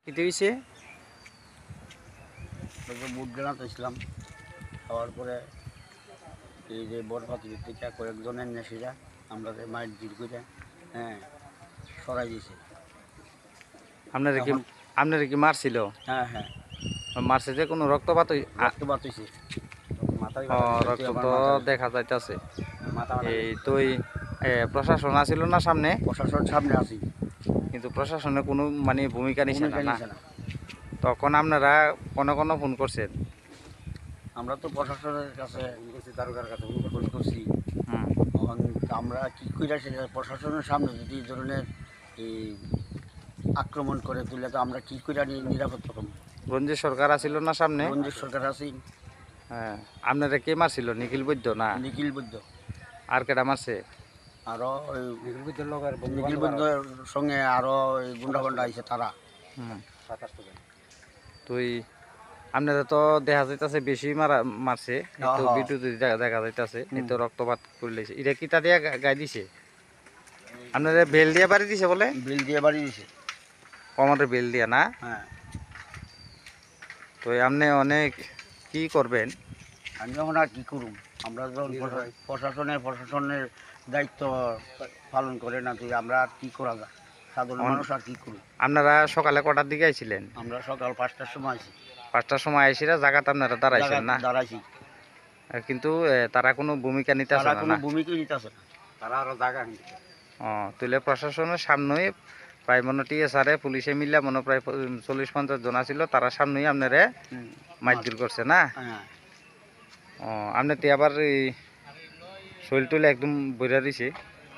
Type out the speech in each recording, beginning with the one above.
কিতে হইছে বুট জানাতে ছিলাম খাওয়ার পরে এই যে বরপাতি থেকে কয়েকজনের নেশিরা আমরা মাইট দিল করে সরাই দিয়েছে। আপনারা কি মারছিল? হ্যাঁ হ্যাঁ, মারছে যে কোনো রক্তপাত রক্তপাত হয়েছে, রক্ত তো দেখা যাইতেছে। মাথা এই তুই প্রশাসন আসিল না সামনে? প্রশাসন সামনে আছি, কিন্তু প্রশাসনের কোনো মানে ভূমিকা নিছে না। না। তখন আপনারা কোনো ফোন করছেন? আমরা তো প্রশাসনের কাছে দারোগার কাছে ফোন করছি। আমরা কী করে সেটা প্রশাসনের সামনে যদি এই ধরনের এই আক্রমণ করে তুলে তো আমরা কী করে নিরাপদ পাবো? রঞ্জিত সরকার আসিল না সামনে? রঞ্জিত সরকার আছি। হ্যাঁ, আপনারা কে মারছিল? নিখিল বৈদ্য না? নিখিল বৈদ্য। আর কেটা মারছে? আরও নিখিল বৈদ্যর সঙ্গে আরও গুন্ডা আইছে তারা। তুই আপনারা তো দেখা যাইতেছে বেশি মারছে, তো ভিডিও দেখা যাইতেছে এই তো রক্তপাত করলেছে। এটা কিটা দিয়ে গায়ে দিছে? আপনারা বেল দিয়ে বাড়ি দিছে বলে? বেল দিয়ে বাড়ি দিছে, কমারের বেল দিয়া না? হ্যাঁ। তো আপনি অনেক কি করবেন? আমি এখন আর কী করুম, আমরা যখন প্রশাসনের দায়িত্ব পালন করে না তুই, আমরা আর কী করা যায়, সাধারণ মানুষ আর কী করুম। আপনারা সকালে কটার দিকে আইছিলেন? আমরা সকাল 5টার সময় আছি। 5টার সময় আইসিরা জায়গাতে আপনারা দাঁড়াইছেন না? দাঁড়াইছি, কিন্তু তারা কোনো ভূমিকা নিতে আসে না? কোনো ভূমিকাই নিতে আসে না, তারা আরও জায়গা নিতে। তুলে প্রশাসনের সামনেই প্রায় মনে টিএসআরে পুলিশে মিলে মনে প্রায় 40-50 জন ছিল, তারা সামনেই আপনারা মারধর করছে না? আপনার তো আবার এই শরীর টুলে একদম বইরা দিছে,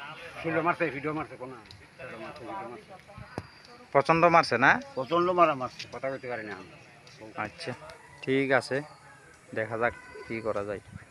প্রচন্ড মারছে না? প্রচন্ড মারা মারছে, কথা বলতে পারি না। আচ্ছা, ঠিক আছে, দেখা যাক কি করা যায়।